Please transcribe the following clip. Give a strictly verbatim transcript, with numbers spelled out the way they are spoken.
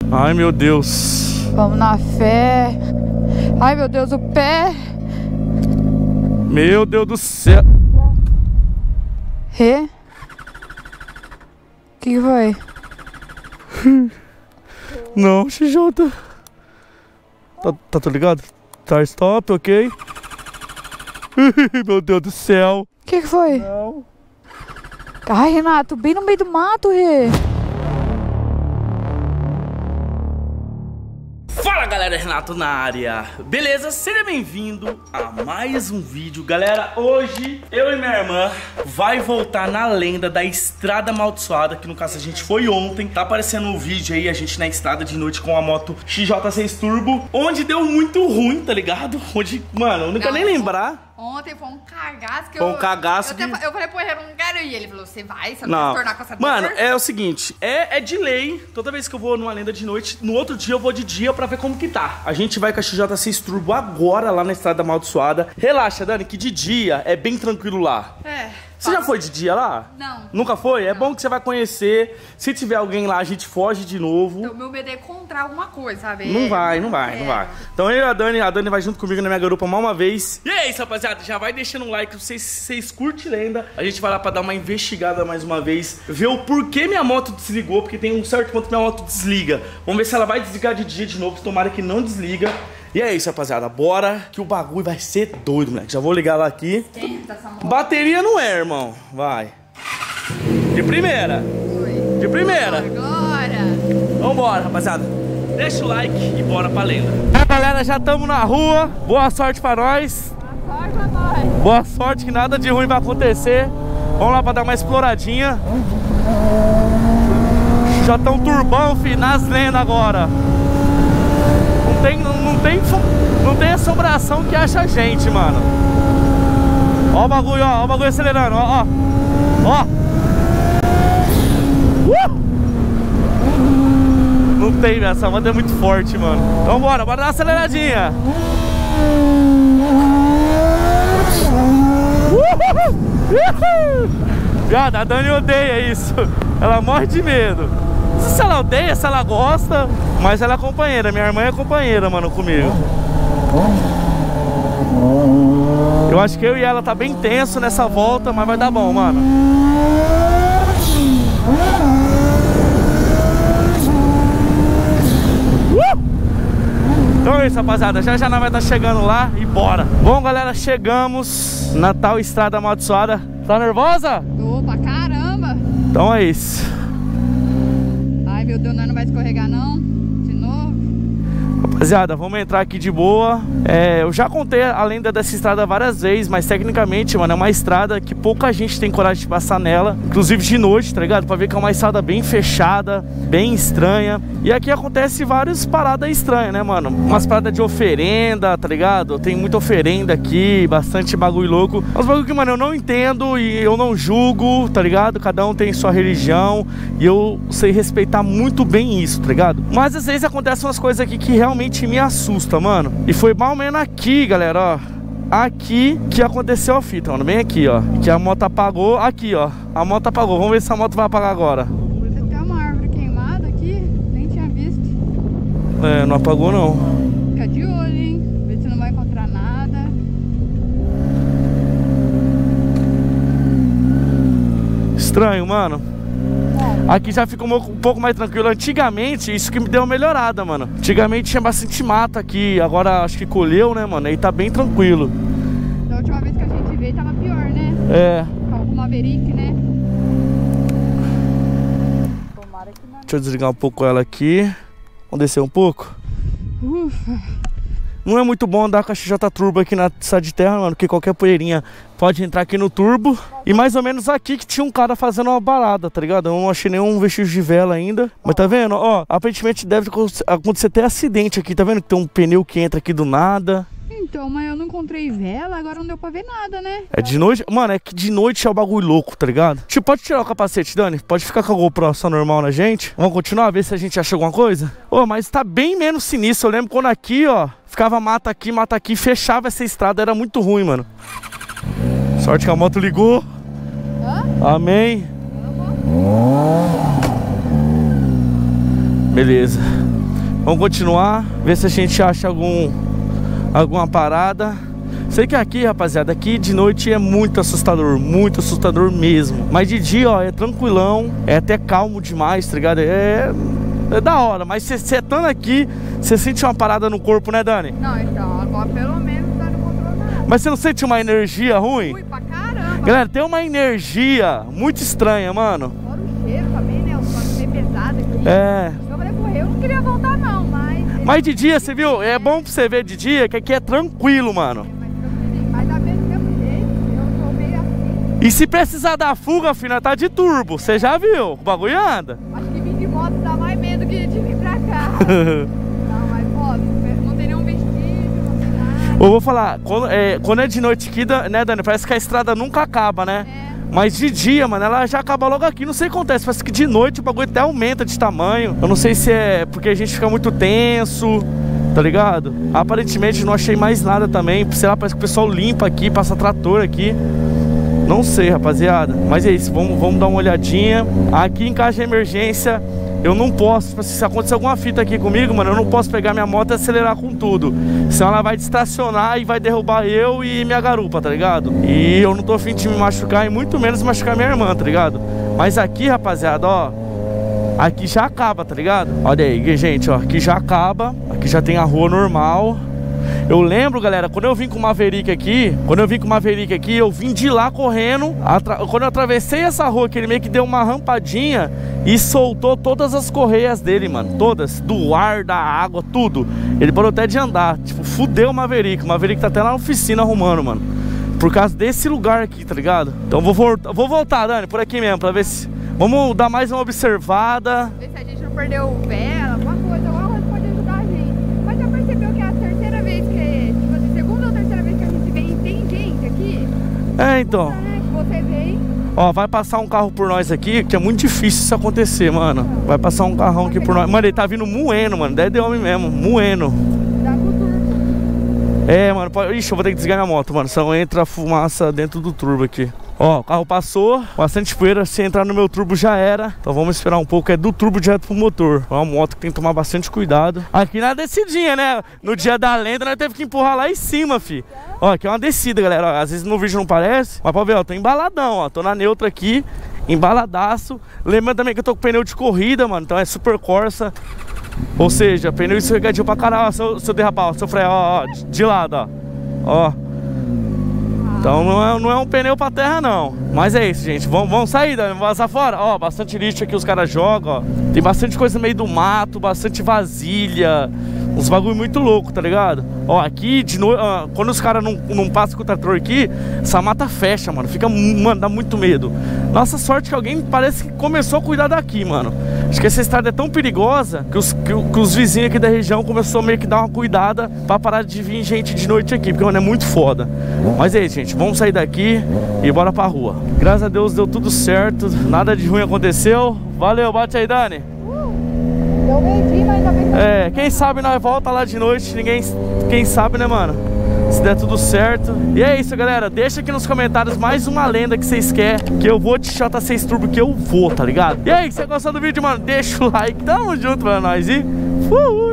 Ai, meu Deus. Vamos na fé. Ai, meu Deus, o pé. Meu Deus do céu. Rê? O que foi? Não, X J. Tá, tá tudo ligado? Tá stop, ok? Meu Deus do céu. O que foi? Não. Ai, Renato, bem no meio do mato, Rê. Fala galera, Renato na área. Beleza? Seja bem-vindo a mais um vídeo. Galera, hoje eu e minha irmã vai voltar na lenda da Estrada Amaldiçoada, que no caso a gente foi ontem. Tá aparecendo um vídeo aí, a gente na estrada de noite com a moto X J seis Turbo, onde deu muito ruim, tá ligado? Onde, mano, eu não quero nem lembrar. Ontem foi um cagaço que Foi um eu... cagaço eu, que... eu falei, pô, eu não quero ir. Ele falou, você vai? Você não, Não, vai se tornar com essa dor? mano, é o seguinte, é, é de lei. Toda vez que eu vou numa lenda de noite, no outro dia eu vou de dia pra ver como que tá. A gente vai com a X J seis Turbo agora lá na Estrada Amaldiçoada. Relaxa, Dani, que de dia é bem tranquilo lá. É. Você já foi de dia lá? Não. Nunca foi? É Não. bom que você vai conhecer. Se tiver alguém lá, a gente foge de novo. Então, meu medo é encontrar alguma coisa, sabe? Não vai, não vai, é. não vai. Então eu e a Dani, a Dani vai junto comigo na minha garupa mais uma vez. E é isso, rapaziada. Já vai deixando um like, vocês, vocês curtem lenda. A gente vai lá pra dar uma investigada mais uma vez. Ver o porquê minha moto desligou, porque tem um certo ponto que minha moto desliga. Vamos ver se ela vai desligar de dia de novo. Tomara que não desliga. E é isso, rapaziada. Bora que o bagulho vai ser doido, moleque. Já vou ligar lá aqui. Eita, essa moto. Bateria não é, irmão. Vai. De primeira. Foi. De primeira. Agora. Vambora, rapaziada. Deixa o like e bora pra lenda. É, galera, já estamos na rua. Boa sorte pra nós. Agora pra nós. Boa sorte que nada de ruim vai acontecer. Vamos lá pra dar uma exploradinha. Já estão turbão, fi, nas lendas agora. Não tem, não, não tem, não tem assombração que acha a gente, mano. Ó o bagulho, ó, ó o bagulho acelerando, ó, ó. Ó. Uh! Não tem, essa moto é muito forte, mano. Então bora, bora dar uma aceleradinha. Viado, a Dani odeia isso. Ela morre de medo. Não sei se ela odeia, se ela gosta, mas ela é companheira. Minha irmã é companheira, mano, comigo. Eu acho que eu e ela tá bem tenso nessa volta, mas vai dar bom, mano. Uh! Então é isso, rapaziada. Já já nós vai estar chegando lá e bora. Bom, galera, chegamos na tal Estrada Amaldiçoada. Tá nervosa? Tô pra caramba. Então é isso. Ai, meu Deus, nós não vai escorregar, não? De novo? Rapaziada, vamos entrar aqui de boa. É, eu já contei a lenda dessa estrada várias vezes, mas tecnicamente, mano, é uma estrada que pouca gente tem coragem de passar nela. Inclusive de noite, tá ligado? Pra ver que é uma estrada bem fechada, bem estranha. E aqui acontece várias paradas estranhas, né, mano? Umas paradas de oferenda, tá ligado? Tem muita oferenda aqui, bastante bagulho louco. Uns bagulho que, mano, eu não entendo e eu não julgo, tá ligado? Cada um tem sua religião e eu sei respeitar muito bem isso, tá ligado? Mas às vezes acontecem umas coisas aqui que realmente me assusta, mano. E foi mais ou menos aqui, galera, ó. Aqui que aconteceu a fita, mano. Bem aqui, ó. Que a moto apagou. Aqui, ó. A moto apagou. Vamos ver se a moto vai apagar agora. Tem uma árvore queimada aqui. Nem tinha visto. É, não apagou, não. Fica de olho, hein? Vê se não vai encontrar nada. Estranho, mano. Aqui já ficou um pouco mais tranquilo. Antigamente, isso que me deu uma melhorada, mano. Antigamente tinha bastante mato aqui. Agora acho que colheu, né, mano? Aí tá bem tranquilo. Da última vez que a gente veio tava pior, né? É. Com o Maverick, né? Tomara que não. Deixa eu desligar um pouco ela aqui. Vamos descer um pouco. Ufa. Não é muito bom andar com a X J Turbo aqui na estrada de terra, mano, porque qualquer poeirinha pode entrar aqui no turbo. E mais ou menos aqui que tinha um cara fazendo uma balada, tá ligado? Eu não achei nenhum vestígio de vela ainda. Mas tá vendo? Ó, aparentemente deve acontecer até acidente aqui, tá vendo? Que tem um pneu que entra aqui do nada. Então, mas eu não encontrei vela, agora não deu pra ver nada, né? É de noite? Mano, é que de noite é o bagulho louco, tá ligado? Tipo, pode tirar o capacete, Dani? Pode ficar com a GoPro só normal na gente? Vamos continuar, ver se a gente acha alguma coisa? Ô, mas tá bem menos sinistro. Eu lembro quando aqui, ó, ficava mata aqui, mata aqui, fechava essa estrada, era muito ruim, mano. Sorte que a moto ligou. Hã? Amém. Beleza. Vamos continuar, ver se a gente acha algum, alguma parada. Sei que aqui, rapaziada, aqui de noite é muito assustador, muito assustador mesmo. Mas de dia, ó, é tranquilão, é até calmo demais, tá ligado? É, é da hora, mas você estando aqui, você sente uma parada no corpo, né, Dani? Não, então, agora pelo menos tá no controle nada. Mas você não sente uma energia ruim? Ui, pra caramba. Galera, tem uma energia muito estranha, mano. Fora o cheiro também, né? O som meio pesado aqui. É. Eu falei, correr, eu não queria voltar não, mas... Mas de dia, você viu? É bom pra você ver de dia, que aqui é tranquilo, mano. Mas da mesmo jeito, eu tô meio assim. E se precisar dar fuga, filha, tá de turbo. Você já viu? O bagulho anda. Acho que vir de moto dá mais medo que de vir pra cá. Não, mas pô, não tem nenhum vestígio, não tem nada. Eu vou falar, quando é, quando é de noite aqui, né, Dani? Parece que a estrada nunca acaba, né? É. Mas de dia, mano, ela já acaba logo aqui. Não sei o que acontece, parece que de noite o bagulho até aumenta de tamanho. Eu não sei se é porque a gente fica muito tenso, tá ligado? Aparentemente não achei mais nada também. Sei lá, parece que o pessoal limpa aqui, passa trator aqui. Não sei, rapaziada. Mas é isso, vamos, vamos dar uma olhadinha. Aqui em caso de emergência, eu não posso, tipo assim, se acontecer alguma fita aqui comigo, mano, eu não posso pegar minha moto e acelerar com tudo. Senão ela vai distracionar e vai derrubar eu e minha garupa, tá ligado? E eu não tô afim de me machucar e muito menos machucar minha irmã, tá ligado? Mas aqui, rapaziada, ó, aqui já acaba, tá ligado? Olha aí, gente, ó, aqui já acaba. Aqui já tem a rua normal. Eu lembro, galera, quando eu vim com o Maverick aqui, quando eu vim com o Maverick aqui, eu vim de lá correndo. Quando eu atravessei essa rua, que ele meio que deu uma rampadinha e soltou todas as correias dele, mano. Todas, do ar, da água, tudo. Ele parou até de andar, tipo, fudeu o Maverick. O Maverick tá até na oficina arrumando, mano, por causa desse lugar aqui, tá ligado? Então vou, voltar, vou voltar, Dani, por aqui mesmo, pra ver se... Vamos dar mais uma observada. Ver se a gente não perdeu o vela, alguma coisa, alguma coisa pode ajudar a gente. Mas já percebeu que é a terceira vez que, tipo assim, segunda ou terceira vez que a gente vem e tem gente aqui? É, então. É, que você vem. Ó, vai passar um carro por nós aqui, que é muito difícil isso acontecer, mano. Vai passar um carrão aqui por nós. Mano, ele tá vindo moendo, mano. Deve de homem mesmo, moendo. Dá com o turbo. É, mano. Pode... Ixi, eu vou ter que desligar minha moto, mano. Senão entra a fumaça dentro do turbo aqui. Ó, o carro passou, bastante poeira. Se entrar no meu turbo já era. Então vamos esperar um pouco. É do turbo direto pro motor. É uma moto que tem que tomar bastante cuidado. Aqui na descidinha, né? No dia da lenda nós teve que empurrar lá em cima, fi. Ó, aqui é uma descida, galera. Ó, às vezes no vídeo não parece, mas pode ver, ó, tô embaladão, ó. Tô na neutra aqui, embaladaço. Lembrando também que eu tô com pneu de corrida, mano. Então é Super Corsa. Ou seja, pneu escorregadio pra caralho. Ó, se eu, se eu derrapar, ó, se eu frear, ó, ó, de lado, ó. Ó. Então não é, não é um pneu pra terra, não. Mas é isso, gente. Vamos, vamos sair, Dani. Vamos vazar fora. Ó, bastante lixo aqui os caras jogam, ó. Tem bastante coisa no meio do mato, bastante vasilha. Uns bagulho muito louco, tá ligado? Ó, aqui, de noite, uh, quando os caras não, não passam com o trator aqui, essa mata fecha, mano. Fica, mano, dá muito medo. Nossa sorte que alguém parece que começou a cuidar daqui, mano. Acho que essa estrada é tão perigosa que os, que, que os vizinhos aqui da região começaram meio que dar uma cuidada pra parar de vir gente de noite aqui, porque, mano, é muito foda. Mas é isso, gente. Vamos sair daqui e bora pra rua. Graças a Deus deu tudo certo. Nada de ruim aconteceu. Valeu, bate aí, Dani. Deu meio-dia, mas ainda bem que... É, quem sabe nós volta lá de noite, ninguém, quem sabe, né, mano? Se der tudo certo. E é isso, galera, deixa aqui nos comentários mais uma lenda que vocês querem, que eu vou de J seis Turbo, que eu vou, tá ligado? E aí, se você gostou do vídeo, mano, deixa o like, tamo junto pra nós e... Uhul!